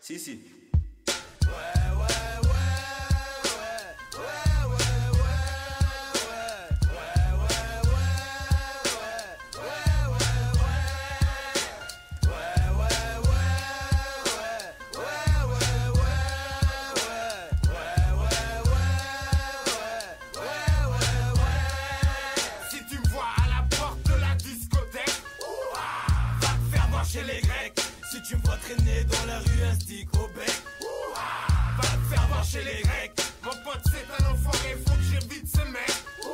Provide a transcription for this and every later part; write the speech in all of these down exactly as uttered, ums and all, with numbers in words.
Si, si. Les Grecs, si tu me vois traîner dans la rue, un stick au bec. Va te faire voir chez les Grecs. Mon pote c'est un enfoiré, faut que j'évite ce mec.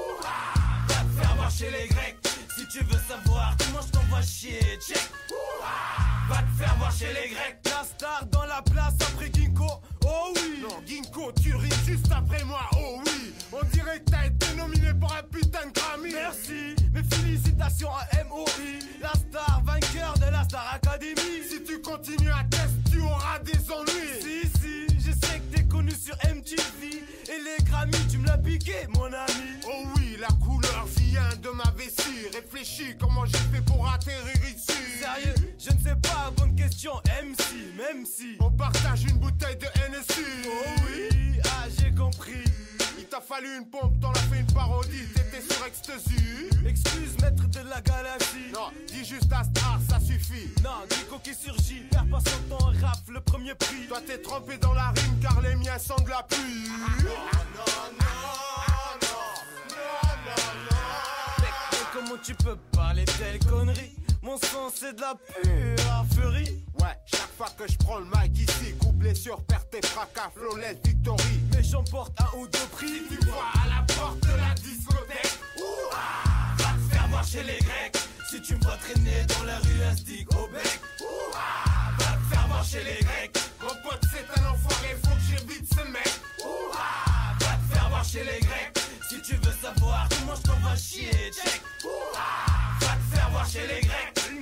Va te faire voir chez les Grecs. Si tu veux savoir comment je t'envoie chier, check. Va te faire voir chez les Grecs. La star dans la place après Ginkgo. Oh oui. Non Ginkgo, tu ris juste après moi. Oh oui. On dirait que t'as été nominé pour un putain de Grammy. Merci, mes félicitations à M O I. La star vainqueur de la Star Academy. Si tu continues à tester, tu auras des ennuis. Si, si, je sais que t'es connu sur M T V. Et les Grammy, tu me l'as piqué, mon ami. Oh oui, la couleur vient de ma vessie. Réfléchis comment j'ai fait pour atterrir ici. Sérieux, je ne sais pas, bonne question, M C, même si on partage une bouteille de N S I. Oh oui, ah j'ai compris. Il t'a fallu une pompe, t'en as fait une parodie. T'étais sur ecstasy. Excuse maître de la galaxie. Non, dis juste la star, ça suffit. Non, Nico qui surgit, perd pas son temps, rafle le premier prix. Toi t'es trempé dans la rime car les miens sont de la pluie. Non, non, non, non, non, non. Mec, mais comment tu peux parler telle connerie? Mon sang c'est de la pure furie. Ouais, chaque fois que je prends le mic ici, couplé sur perte et fracas, flawless victory. Mais j'emporte un ou deux prix. Si tu vois à la porte de la discothèque, ouah, va te faire voir chez les Grecs. Si tu me vois traîner dans la rue, un stick au bec, ouah, va te faire voir chez les Grecs. Mon pote c'est un enfoiré, faut que j'évite ce mec. Ouah, va te faire voir chez les Grecs. Si tu veux savoir comment je t'envoie chier, check. Ouah, va te faire voir chez les Grecs.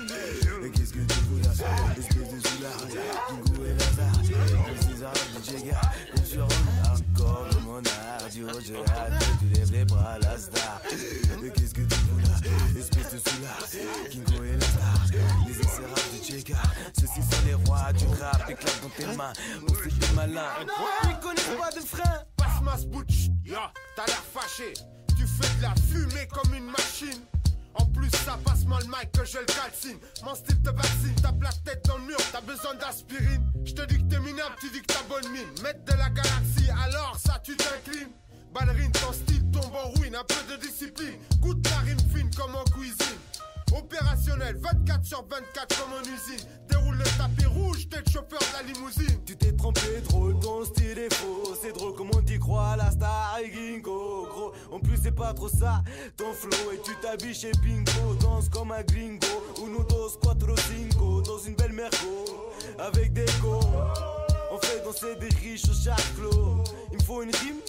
Mais qu'est-ce que tu fous là? Espèce de soulard, Ginkgo et Lazare. Le César du Jega, le surhomme hardcore de mon radio. J'ai hâte que tu lèves les bras, la star. Mais qu'est-ce que tu fous là? Espèce de soulard, Ginkgo et Lazare. Les exérables du Jega, ceux-ci sont les rois du rap. Éclate dans tes mains, pour c'est des malins. Ils connaissent pas de frein. Passe ma sbouch, ya, t'as l'air fâché. Tu fais de la fumée comme une machine. En plus ça passe mal le mic que je le calcine. Mon style te vaccine, tape la tête dans le mur. T'as besoin d'aspirine. Je te dis que t'es minable, tu dis que t'as bonne mine. Maître de la galaxie, alors ça tu t'inclines. Ballerine, ton style tombe en ruine. Un peu de discipline, goûte la rime fine comme en cuisine. Opérationnel, vingt-quatre sur vingt-quatre comme en usine. Déroule le tapis rouge, t'es le chauffeur de la limousine. Tu t'es trompé, drôle, ton style est faux. C'est drôle comme on t'y croit, la star et Ginkgo. Gros, en plus c'est pas trop ça, ton flow. Et tu t'habilles chez Bingo, danse comme un gringo. Uno, dos, cuatro, cinco, dans une belle merco. Avec des go, on fait danser des riches au chaque clos. Il me faut une rime?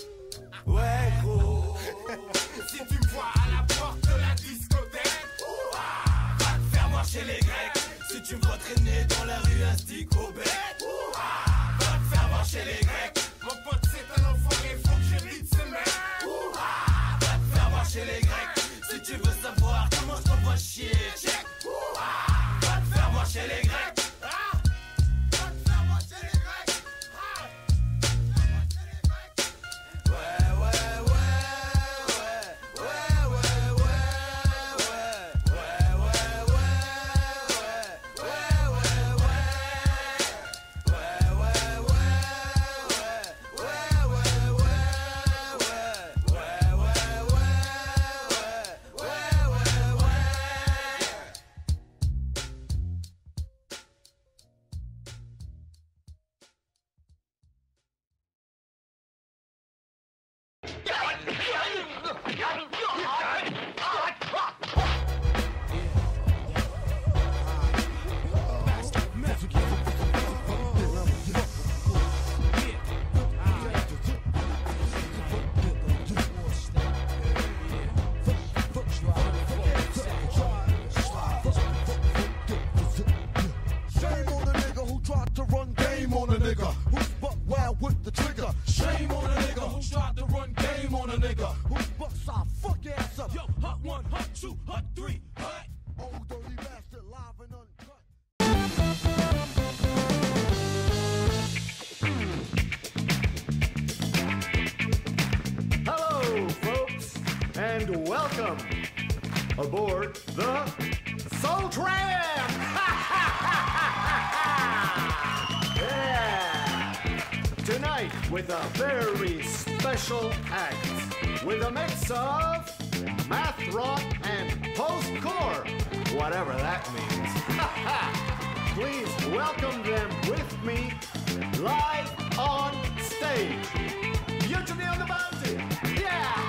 Ouais gros. Si tu me vois à la porte de la discothèque, va te faire voir chez les Grecs. Si tu me vois traîner dans la rue, un stick au bec, va te faire voir chez les Grecs. Mon pote c'est un enfoiré, faut que j'évite ce mec. Va te faire voir chez les Grecs. Si tu veux savoir comment je t'envoie chier, check. Va te faire voir chez les Grecs. aboard the Soul Tram! Yeah! Tonight, with a very special act, with a mix of math rock and post-core, whatever that means. Please welcome them with me live on stage. Mutiny on the Bounty! Yeah!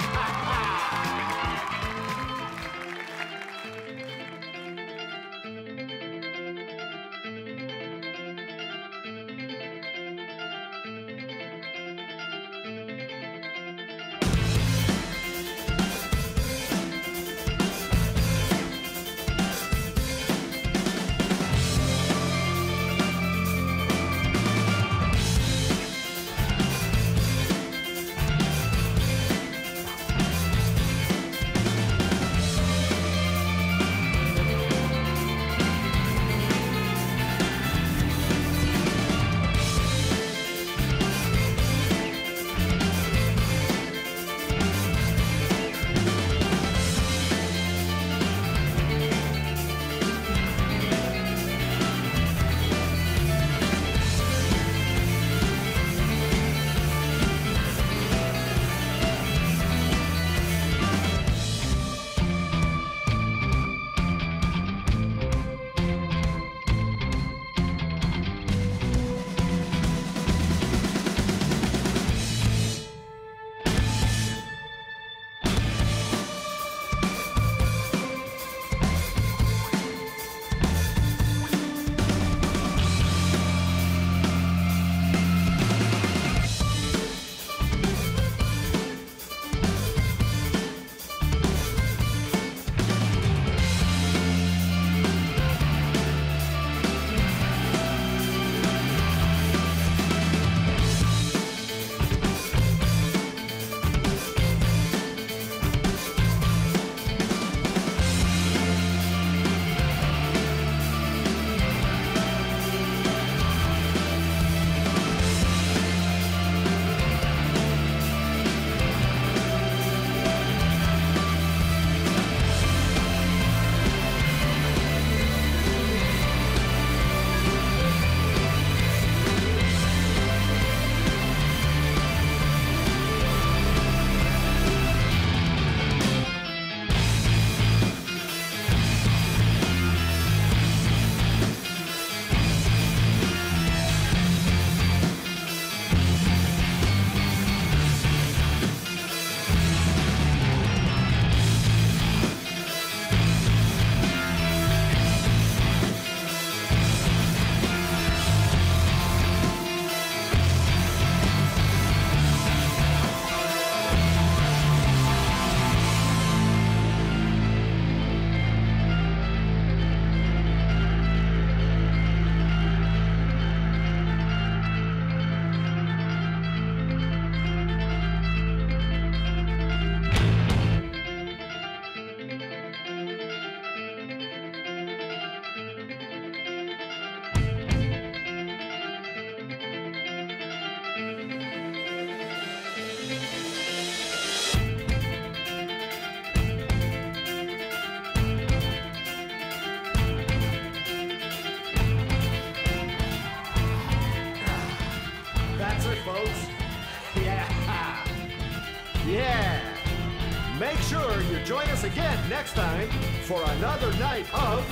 Make sure you join us again next time for another night of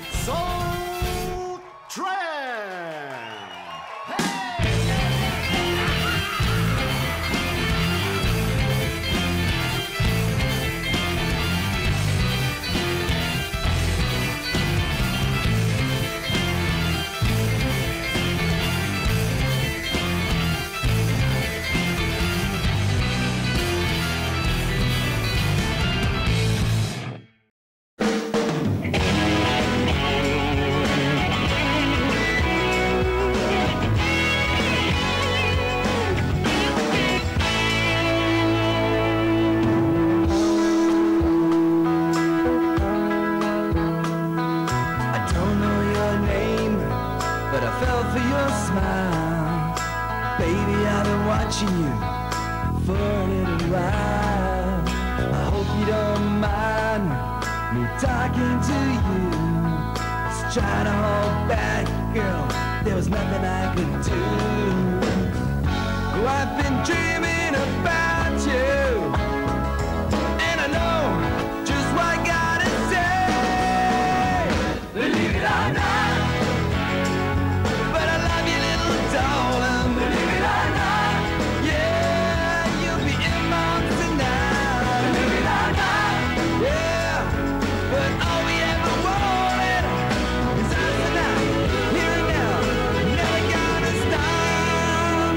Soul Tram. Watching you for a little while. I hope you don't mind me talking to you. Just trying to hold back, girl, there was nothing I could do. Oh, I've been dreaming about you, and I know just what I gotta say. Believe it or not, but I love you, little darling. Believe it or not, yeah, you'll be in my arms tonight. Believe it or not, yeah, but all we ever wanted is us tonight, here and now, never gonna stop.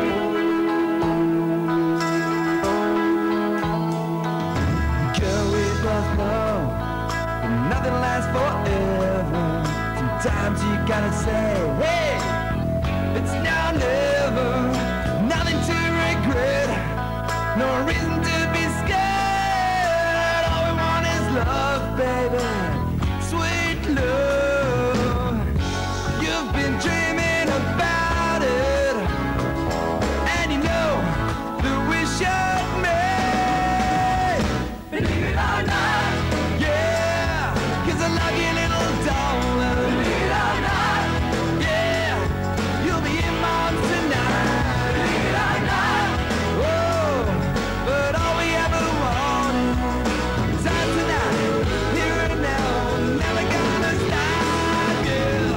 Girl, we both know that nothing lasts forever. Sometimes you gotta say, hey, it's now or never. Nothing to regret, no reason to be scared. All we want is love, baby, sweet love. You've been dreaming about it, and you know that we should make. Believe it or not, yeah, 'cause I love you, little darling. Believe it or not, yeah, you'll be in my arms tonight. Believe it or not, oh, but all we ever wanted is us tonight, here and now, never gonna stop, yeah.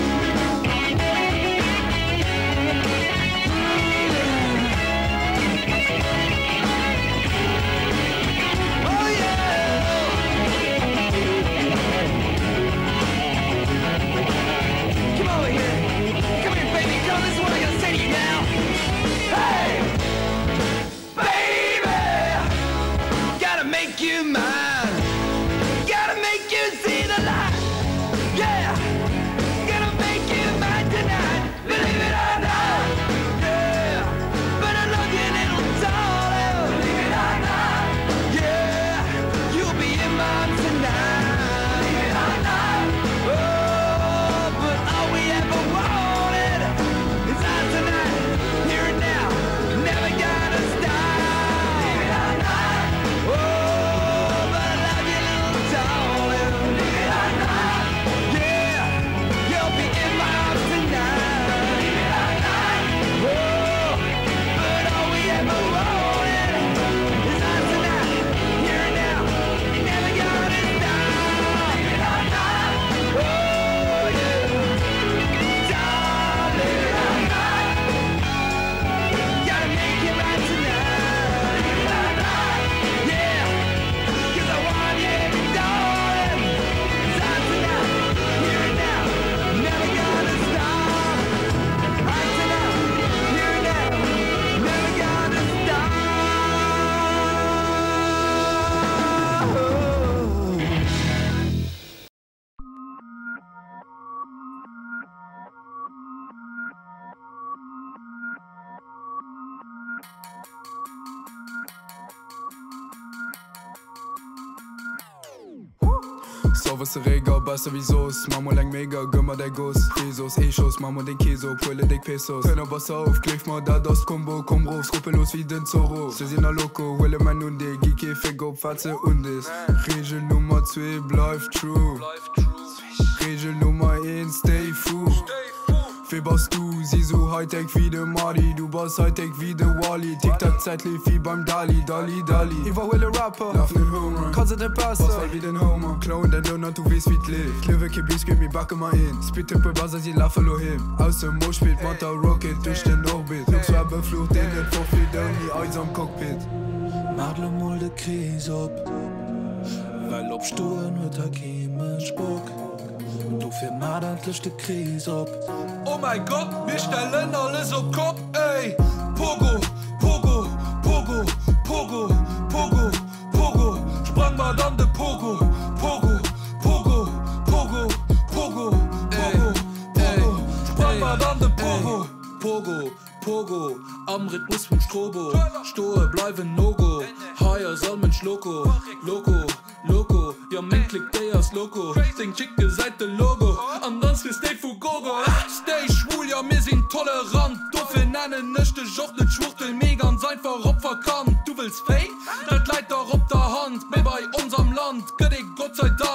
Oh yeah. Come over here. Come here, baby girl. This is what I'm gonna say to you now. Hey, baby, gotta make you mine. Gotta make you see the light. Yeah, gonna make you mine tonight. Believe it or not, yeah, but I love you, little darling. Believe it or not, yeah, you'll be in my arms tonight. Believe it or not, oh, but all we ever wanted is us tonight, here and now, never gonna stop. Believe it or not, oh, but I love you, little darling. Believe it or not, yeah, you'll be in my arms tonight. Believe it or not, oh, but all we ever wanted is us tonight, here and now, never gonna stop. Believe it or not, oh yeah, darling. Believe it or not, gotta make it right tonight. Believe it or not, yeah, 'cause I want you, darling. It's us tonight, here and now, never gonna stop. Us tonight, here and now, never gonna stop. So was der Reger, besser wie Soße. Mama lang mega, gümmer der Guss. Jesus, E-Schuss, Mama den Käse, Pulle dick Pesos. Hör pass auf, kliff mal da das Combo, komm rauf, skrupellos wie den Zorro. Sie sind a Loco, Welle man und die Gike, Figo, Fatze und ist. Regel Nummer zwei, bleib true. Regel Nummer eins, stay fool. Wie baust du? Sie so Hightech wie de Mari, du baust Hightech wie de Wally. Tic-Tac, Zeit lief wie beim Dali, Dali, Dali. Ich war Wille Rapper, lauf den Homer, kannst du den Passer, was war wie den Homer. Clown den Donut, du weißt wie es lebt. Klöwe, Kibis, gib mir Backe mal hin. Spit up, Buzzer, sie laufen lo hin. Aus dem Mo spielt Mata Rocket durch den Orbit. Lux war beflucht, den nicht vorfiel, dann die Eis am Cockpit. Marle mal de Krise op, weil op Sturen hue er kemen Spuck. Und du fir mat endlich de Krise op. Oh mein Gott, wir stellen alles auf Kopf, ey. Pogo, Pogo, Pogo, Pogo, Pogo, Pogo. Sprang mal dann de Pogo, Pogo, Pogo, Pogo, Pogo, Pogo, Pogo. Sprang mal dann de Pogo, Pogo, Pogo, am Rhythmus vom Strobo. Stohe bleiben No-Go, higher soll mensch Loco, Loco, Loco. Ja, mein Klick, der ist Loco. Sing schicke Seite Logo, ansonsten stay Fugogo. Stay schwul, ja, wir sind tolerant. Dürfen nennen, nicht Jochtel, Schwuchtel, mega ganz einfach opfer kann. Du willst fake? Das Leid doch op der Hand, mir bei unserem Land. Gött ich Gott sei Dank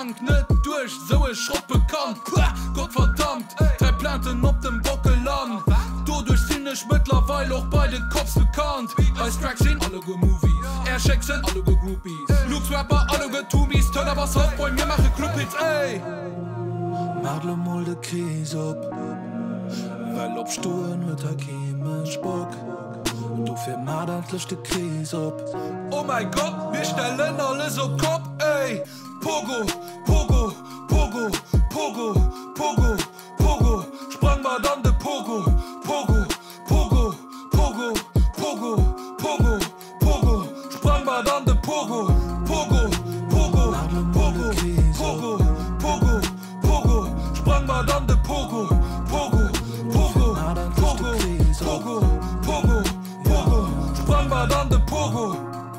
so ist Schrott bekannt. Pah, Gott verdammt, drei Planten op dem Bockeland. Dodurch sind ich mittlerweile auch bei den Cops bekannt. Als Tracks sind alle go Movies, Airshacks sind alle go Groupies, Lux Rapper alle go Tumis, Turner was auf, bei mir mache Clubhits, ey. Madle mal de Krise op, weil ob Sturen mit der Käme Spock. Und du fähr mal endlich de Krise op. Oh mein Gott, wir stellen alles auf Kopf, ey. Pogo, Pogo, Pogo, Pogo, Pogo, Pogo. Sprang mal dann de Pogo, Pogo, Pogo, Pogo, Pogo, Pogo, Pogo. Sprang mal dann de Pogo, Pogo, Pogo, Pogo, Pogo, Pogo, Pogo. Sprang mal dann de Pogo, Pogo, Pogo, Pogo, Pogo, Pogo, Pogo. Sprang mal dann de Pogo.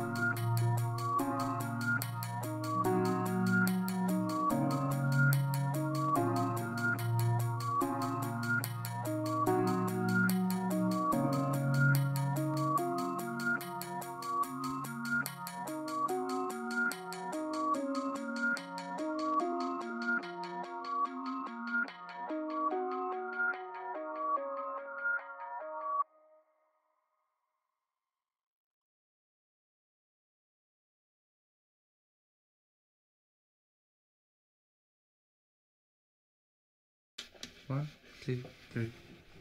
One, two, three.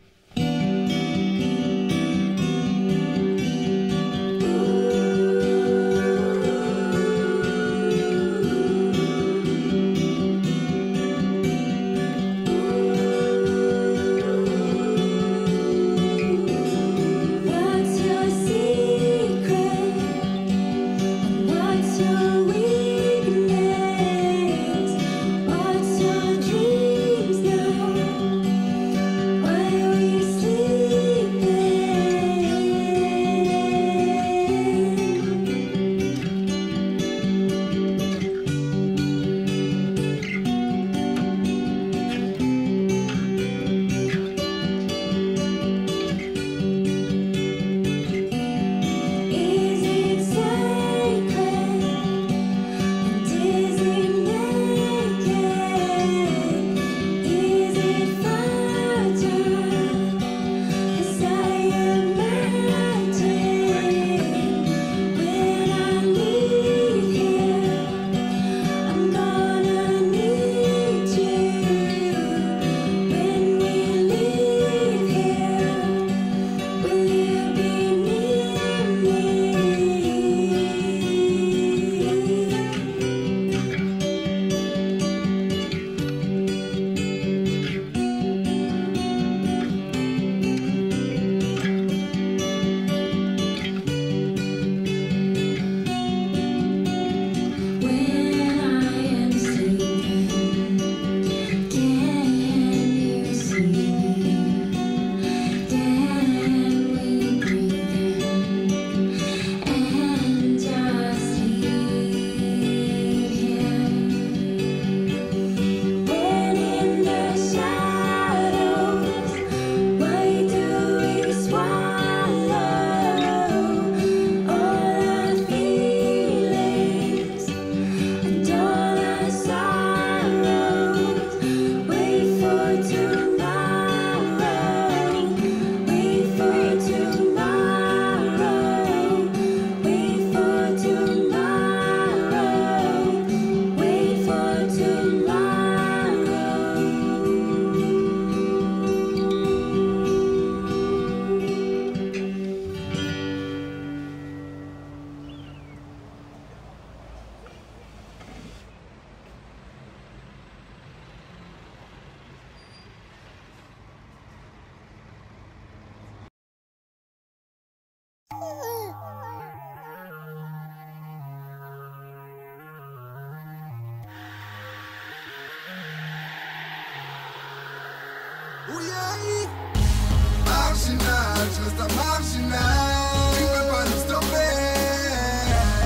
Marginal, je reste un marginal. Tu peux pas nous stopper.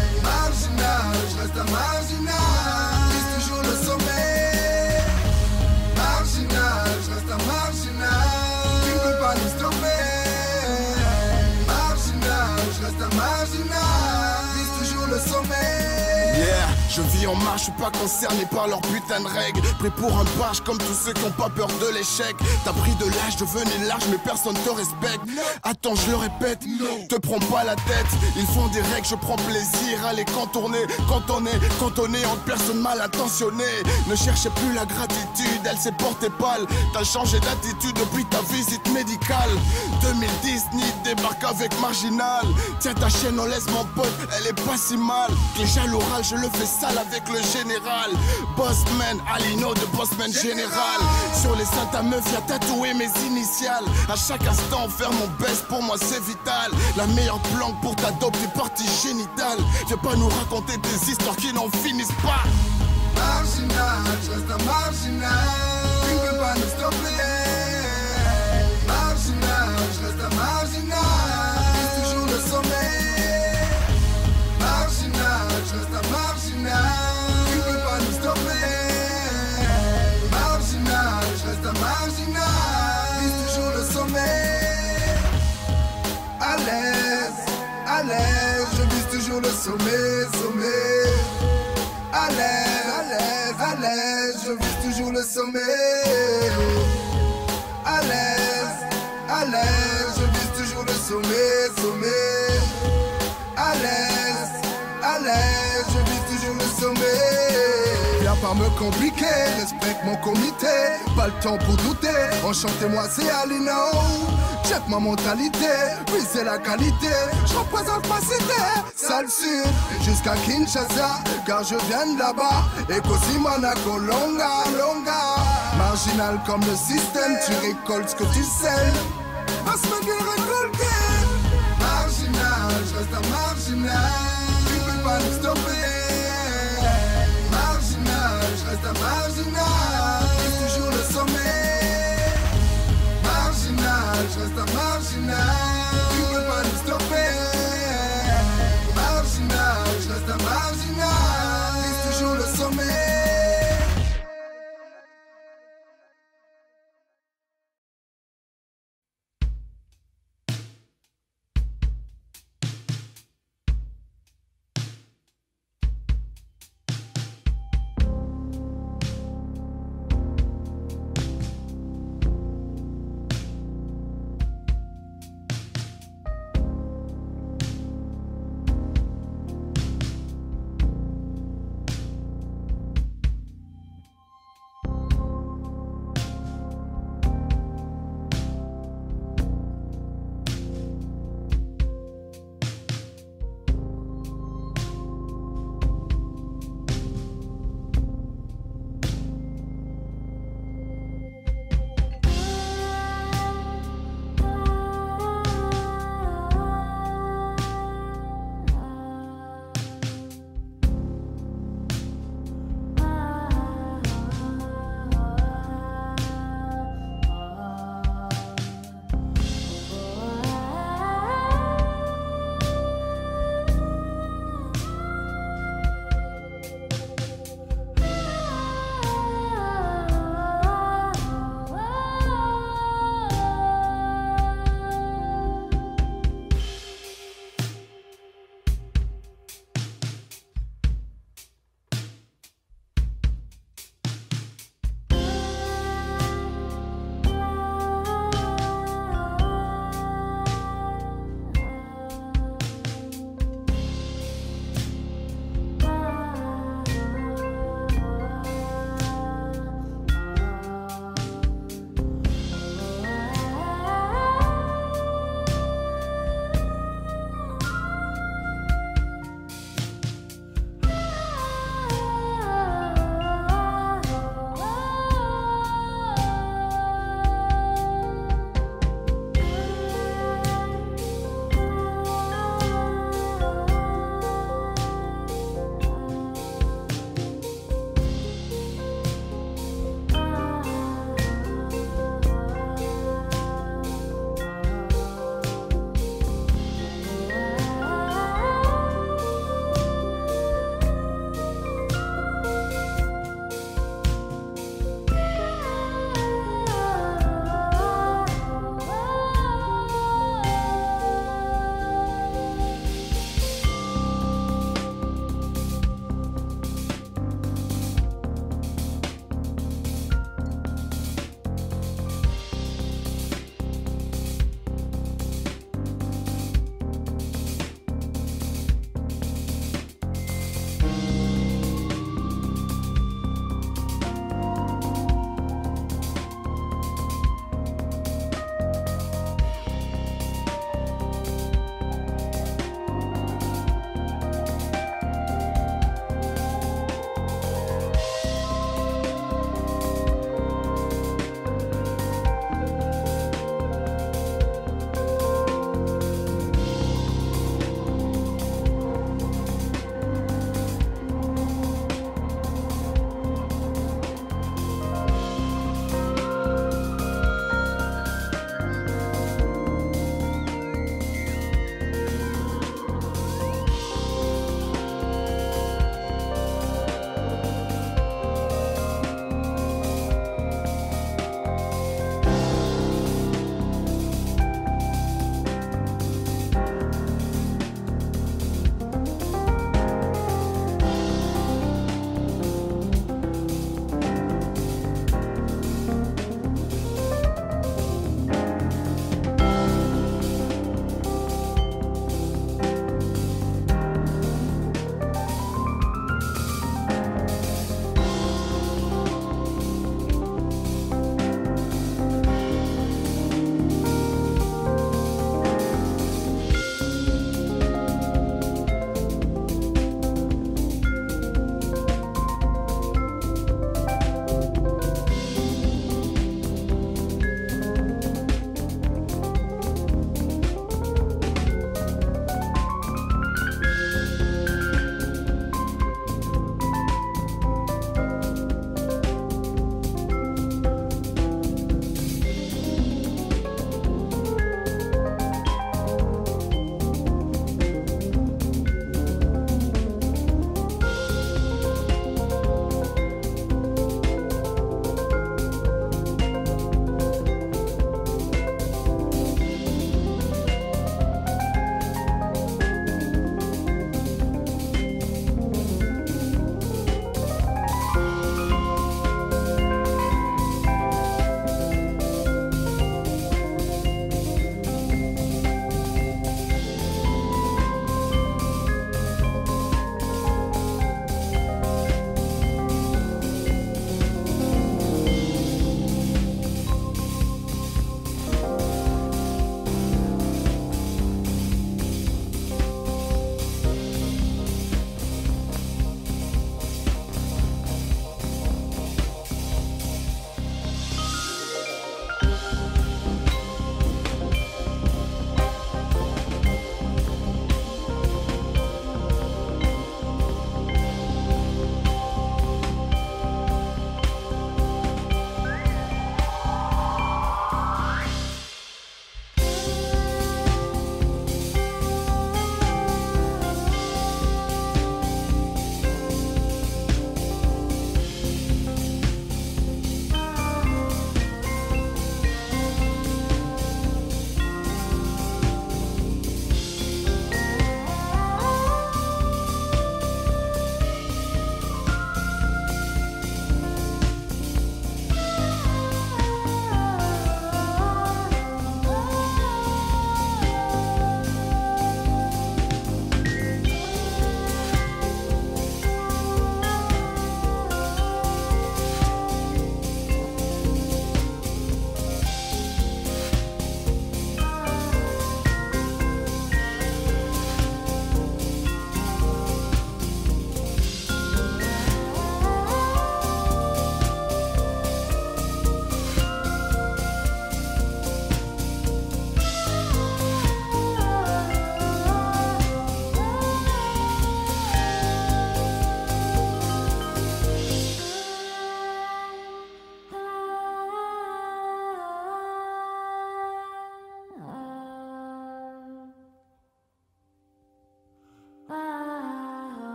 Marginal, je reste un marginal. Vise toujours le sommet. Marginal, je reste un marginal. Tu peux pas nous stopper. Marginal, je reste un marginal. Vise toujours le sommet. Yeah, Je vis en marche, je suis pas concerné par leurs putains de règles. Pris pour un barge comme tous ceux qui ont pas peur de l'échec. T'as pris de l'âge, devenez large, mais personne te respecte. Attends, je le répète, te prends pas la tête. Ils font des règles, je prends plaisir à les contourner. Cantonné, cantonné entre personnes mal intentionnées. Ne cherchez plus la gratitude, elle s'est portée pâle. T'as changé d'attitude depuis ta visite médicale. deux mille dix, Nid débarque avec Marginal. Tiens ta chaîne, on laisse mon pote, elle est pas si mal. Déjà l'oral, je le fais sale avec le général. Bossman, Alino de Bossman Général. Sur les seins ta meuf y'a tatoué mes initiales. À chaque instant faire mon best pour moi c'est vital. La meilleure planque pour ta dope tes parties génitales. Viens pas nous raconter des histoires qui n'en finissent pas. Marginal, je reste un marginal. Tu ne peux pas nous stopper. Marginal, je reste un marginal. Vise toujours le sommet. Marginal, je reste un marginal. Tu ne peux pas nous stopper. Marginal, je reste un marginal. Vise toujours le sommet. À l'aise, à l'aise, je vise toujours le sommet, sommet. À l'aise, à l'aise, à l'aise, je vise toujours le sommet. À l'aise, à l'aise, je vise toujours le sommet, sommet. À l'aise, à l'aise, je vise toujours le sommet. Viens pas me compliquer, respecte mon comité. Pas le temps pour douter, enchantez-moi c'est Alino. Check ma mentalité, puis c'est la qualité. Je représente ma cité, sale sud, jusqu'à Kinshasa, car je viens de là-bas. Et qu'aussi Monaco, longa, longa. Marginal comme le système, tu récoltes ce que tu sais. Passe me bien récolter. Marginal, je reste un marginal. Tu peux pas nous stopper. Marginal, je reste un marginal. C'est toujours le sommet. Je reste un marginal, tu peux pas nous stopper. Marginal, je reste un marginal, c'est toujours le sommet.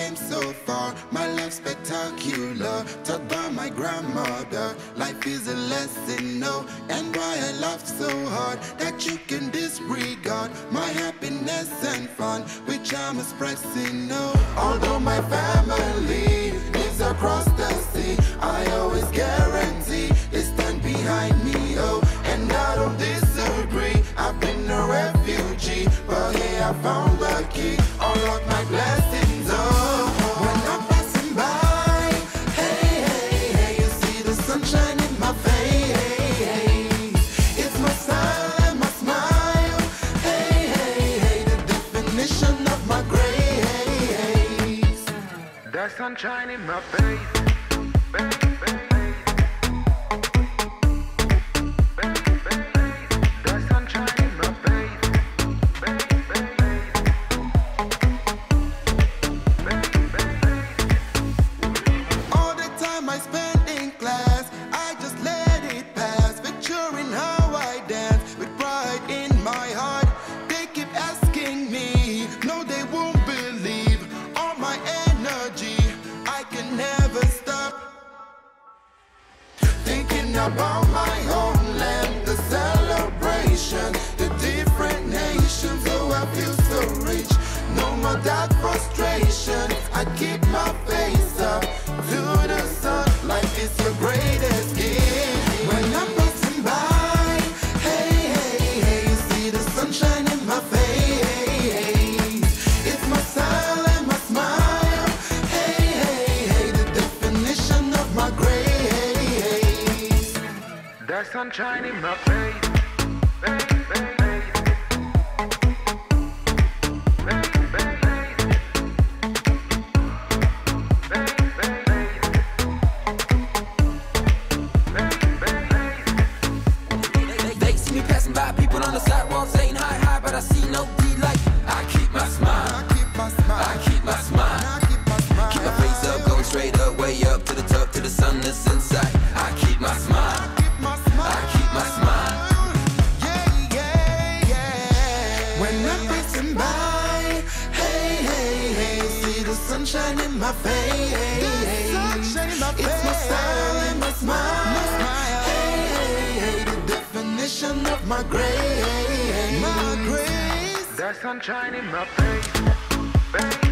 came so far, my life spectacular. Taught by my grandmother, life is a lesson, no. And why I laugh so hard that you can disregard my happiness and fun, which I'm expressing, no. Although my family lives across the sea, I always guarantee they stand behind me, oh. And I don't disagree, I've been a refugee, but hey, I found the key, unlock my blessings, oh. When I'm passing by, hey, hey, hey, you see the sunshine in my face. It's my style and my smile, hey, hey, hey, the definition of my grace. The sunshine in my face, face, face. About my homeland, the celebration, the different nations, oh I feel so rich. No more dark frustration, I keep my face up to the sun. Life is your greatest gift. When I'm passing by, hey, hey, hey, you see the sunshine in my face. It's my style and my smile, hey, hey, hey, the definition of my grace. The sunshine in my face, face, face, face. They see me passing by, people on the sidewalk saying hi, hi, but I see no D like I keep my smile, I keep my smile, I keep my smile, I keep my smile. Keep my face up, going straight up, way up to the top, to the sun that's inside. I keep my smile, I keep my smile. Yeah, yeah, yeah. When I'm passing by, hey, hey, hey, see the sunshine in my face. It's my style and my smile. Hey, hey, hey, the definition of my grace. My grace. The sunshine in my face, face.